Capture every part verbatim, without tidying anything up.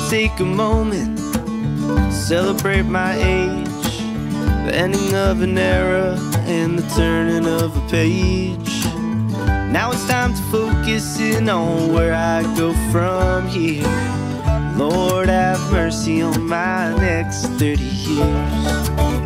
just take a moment, celebrate my age, the ending of an era and the turning of a page. Now it's time to focus in on where I go from here. Lord, have mercy on my next thirty years.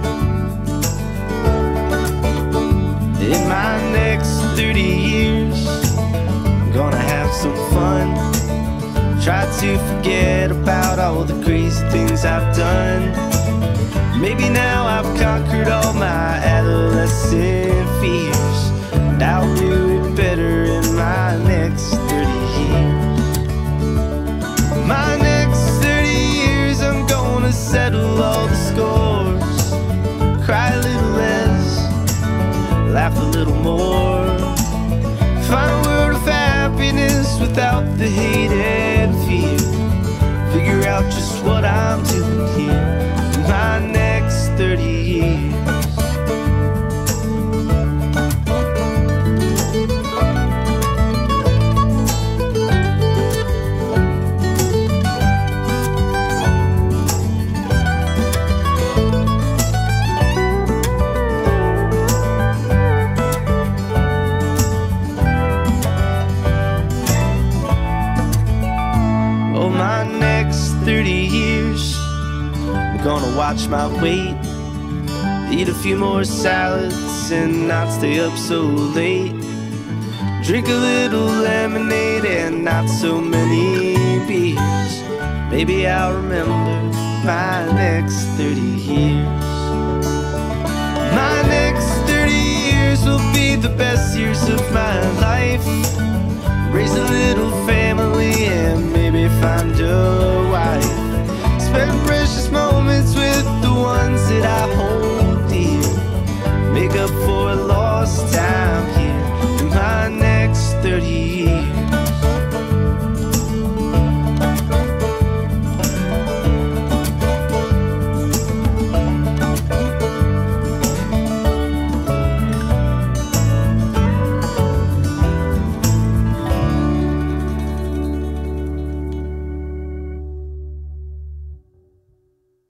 In my next thirty years, I'm gonna have some fun. Try to forget about all the crazy things I've done. Maybe now I've conquered all my adolescent fears, and I'll do it better in my next thirty years. My next thirty years, I'm gonna settle all the scores, cry a little less, laugh a little more, find a world of happiness without the hate and fear, figure out just what I'm doing here in my next thirty years. My next thirty years, I'm gonna watch my weight, eat a few more salads and not stay up so late, drink a little lemonade and not so many beers. Maybe I'll remember my next thirty years. My next thirty years will be the best years of my life. Raise a little family and maybe find a